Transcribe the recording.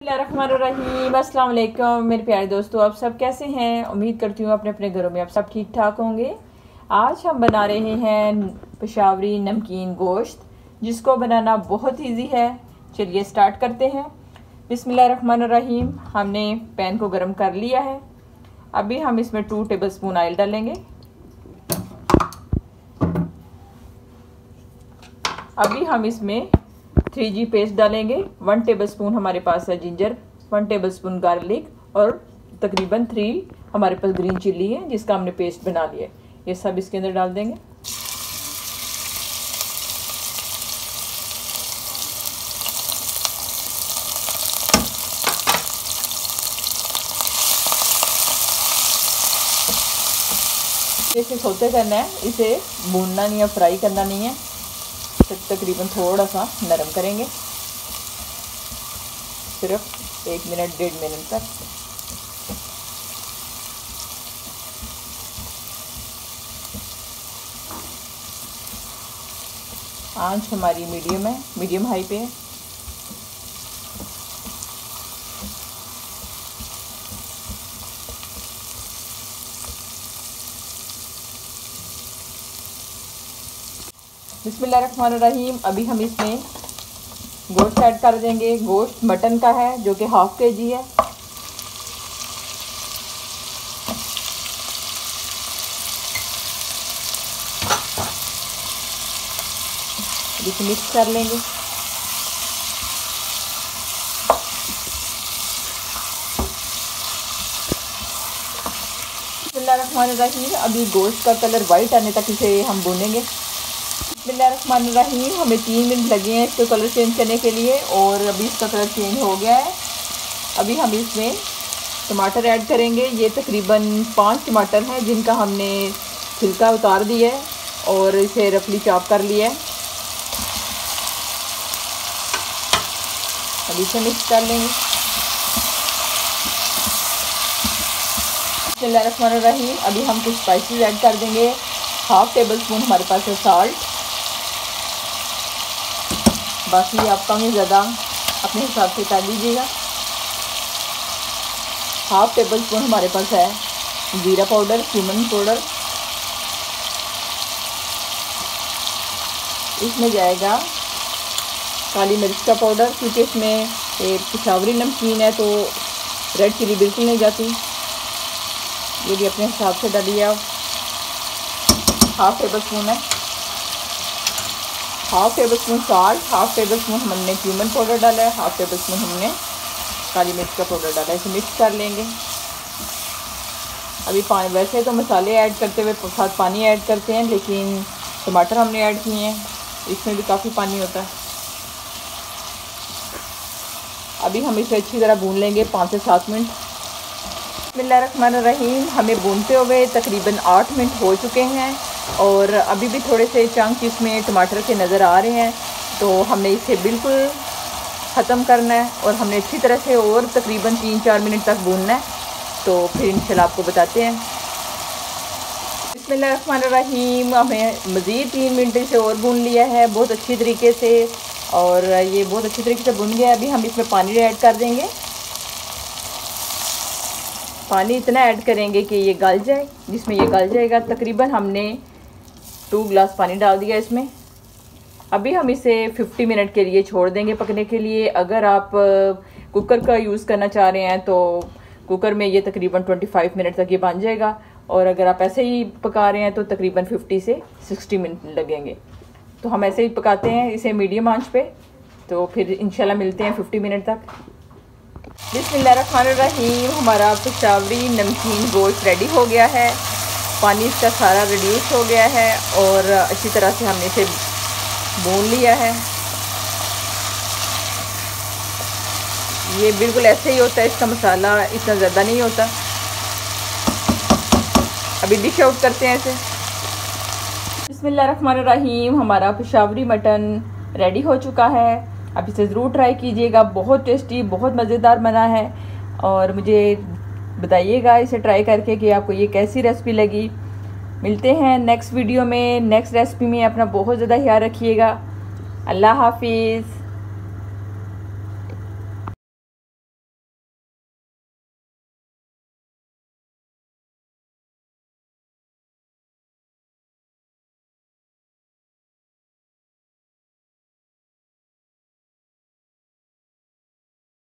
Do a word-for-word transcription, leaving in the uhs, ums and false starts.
बिस्मिल्लाहिर्रहमानिर्रहीम। अस्सलाम वालेकुम मेरे प्यारे दोस्तों, आप सब कैसे हैं? उम्मीद करती हूँ अपने अपने घरों में आप सब ठीक ठाक होंगे। आज हम बना रहे हैं पेशावरी नमकीन गोश्त, जिसको बनाना बहुत इजी है। चलिए स्टार्ट करते हैं। बिस्मिल्लाहिर्रहमानिर्रहीम। हमने पैन को गर्म कर लिया है। अभी हम इसमें टू टेबल स्पून ऑयल डालेंगे। अभी हम इसमें थ्री जी पेस्ट डालेंगे। वन टेबलस्पून हमारे पास है जिंजर, वन टेबलस्पून गार्लिक और तकरीबन थ्री हमारे पास ग्रीन चिल्ली है जिसका हमने पेस्ट बना लिया है। ये सब इसके अंदर डाल देंगे। इसे सोते करना है, इसे भूनना नहीं है, फ्राई करना नहीं है। तकरीबन थोड़ा सा नरम करेंगे, सिर्फ एक मिनट डेढ़ मिनट तक। आंच हमारी मीडियम है, मीडियम हाई पे है। बिस्मिल्लाहिर्रहमानिर्रहीम। अभी हम इसमें गोश्त ऐड कर देंगे। गोश्त मटन का है जो कि हाफ के जी है। इसे मिक्स कर लेंगे। बिस्मिल्लाहिर्रहमानिर्रहीम। अभी गोश्त का कलर वाइट आने तक इसे हम भूनेंगे। बिस्मिल्लाहिर्रहमानिर्रहीम। हमें तीन मिनट लगे हैं इसको कलर चेंज करने के लिए और अभी इसका कलर चेंज हो गया है। अभी हम इसमें टमाटर ऐड करेंगे। ये तकरीबन पाँच टमाटर हैं जिनका हमने छिलका उतार दिया है और इसे रफली चॉप कर लिया है। अभी इसे मिक्स कर लेंगे। बिस्मिल्लाहिर्रहमानिर्रहीम। अभी हम कुछ स्पाइसेस ऐड कर देंगे। हाफ टेबल स्पून हमारे पास है साल्ट, बाकी आप कम ज़्यादा अपने हिसाब से कर लीजिएगा। हाफ टेबल स्पून हमारे पास है जीरा पाउडर, क्यूमिन पाउडर। इसमें जाएगा काली मिर्च का पाउडर, क्योंकि इसमें एक पेशावरी नमकीन है तो रेड चिली बिल्कुल नहीं जाती। ये भी अपने हिसाब से डालिए आप। हाफ टेबल स्पून है, half table spoon salt, half table spoon हमने क्यूमिन पाउडर डाला है, हाफ टेबल स्पून हमने काली मिर्च का पाउडर डाला है। इसे मिक्स कर लेंगे। अभी पानी, वैसे तो मसाले ऐड करते हुए साथ पानी ऐड करते हैं, लेकिन टमाटर हमने ऐड किए हैं, इसमें भी काफ़ी पानी होता है। अभी हम इसे अच्छी तरह भून लेंगे पाँच से सात मिनट। बिस्मिल्लाहिर्रहमानिर्रहीम। हमें भूनते हुए तकरीबन आठ मिनट हो चुके हैं और अभी भी थोड़े से चंक इसमें टमाटर के नज़र आ रहे हैं, तो हमने इसे बिल्कुल ख़त्म करना है और हमने अच्छी तरह से और तकरीबन तीन चार मिनट तक भूनना है। तो फिर इंशाल्लाह आपको बताते हैं। बिस्मिल्लाहिर्रहमानिर्रहीम। हमें मज़ीद तीन मिनट से और भून लिया है बहुत अच्छी तरीके से और ये बहुत अच्छी तरीके से भून गया। अभी हम इसमें पानी ऐड कर देंगे। पानी इतना ऐड करेंगे कि ये गल जाए, जिसमें ये गल जाएगा। तकरीबन हमने टू गिलास पानी डाल दिया इसमें। अभी हम इसे पचास मिनट के लिए छोड़ देंगे पकने के लिए। अगर आप कुकर का यूज़ करना चाह रहे हैं तो कुकर में ये तकरीबन पच्चीस मिनट तक ये बन जाएगा, और अगर आप ऐसे ही पका रहे हैं तो तकरीबन पचास से साठ मिनट लगेंगे। तो हम ऐसे ही पकाते हैं इसे मीडियम आंच पे। तो फिर इंशाल्लाह मिलते हैं पचास मिनट तक। बिस्मिल्लाहिर्रहमानिर्रहीम। हमारा पेशावरी नमकीन गोश्त रेडी हो गया है। पानी इसका सारा रिड्यूस हो गया है और अच्छी तरह से हमने इसे भून लिया है। ये बिल्कुल ऐसे ही होता है, इसका मसाला इतना ज़्यादा नहीं होता। अभी डिश आउट करते हैं इसे। बिस्मिल्लाहिर्रहमानिर्रहीम। हमारा पेशावरी मटन रेडी हो चुका है। आप इसे ज़रूर ट्राई कीजिएगा, बहुत टेस्टी, बहुत मज़ेदार बना है। और मुझे बताइएगा इसे ट्राई करके कि आपको ये कैसी रेसिपी लगी। मिलते हैं नेक्स्ट वीडियो में, नेक्स्ट रेसिपी में। अपना बहुत ज़्यादा ख्याल रखिएगा। अल्लाह हाफिज़।